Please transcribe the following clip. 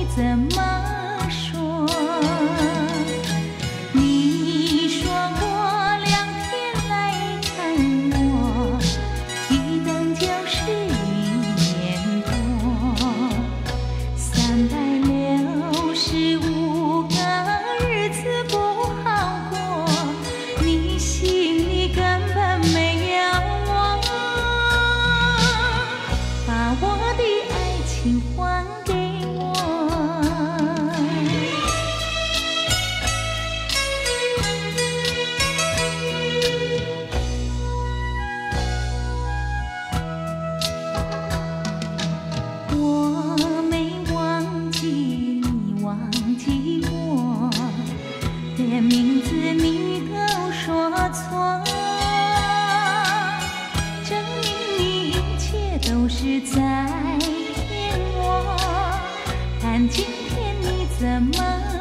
你怎么说？你说过2天来看我，一等就是1年多，365个日子不好过，你心里根本没有我，把我的爱情还给我。我没忘记你忘记我，连名字你都说错，证明你一切都是在骗我。但今天你怎么